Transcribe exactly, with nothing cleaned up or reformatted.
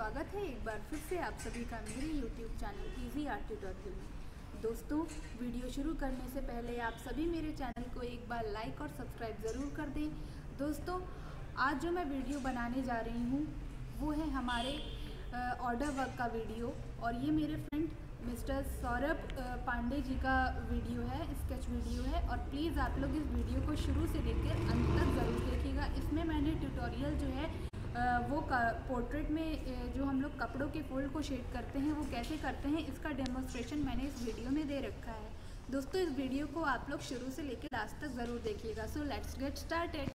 स्वागत है एक बार फिर से आप सभी का मेरे YouTube channel easy art tutorial में। दोस्तों, वीडियो शुरू करने से पहले आप सभी मेरे चैनल को एक बार लाइक और सब्सक्राइब ज़रूर कर दें। दोस्तों, आज जो मैं वीडियो बनाने जा रही हूँ वो है हमारे ऑर्डर वर्क का वीडियो, और ये मेरे फ्रेंड मिस्टर सौरभ पांडे जी का वीडियो है, स्केच वीडियो है। और प्लीज़ आप लोग इस वीडियो को शुरू से लेकर अंत तक ज़रूर देखिएगा। इसमें मैंने ट्यूटोरियल जो है वो पोर्ट्रेट में जो हम लोग कपड़ों के फोल्ड को शेड करते हैं वो कैसे करते हैं, इसका डेमोन्स्ट्रेशन मैंने इस वीडियो में दे रखा है। दोस्तों, इस वीडियो को आप लोग शुरू से लेकर लास्ट तक ज़रूर देखिएगा। So let's get started.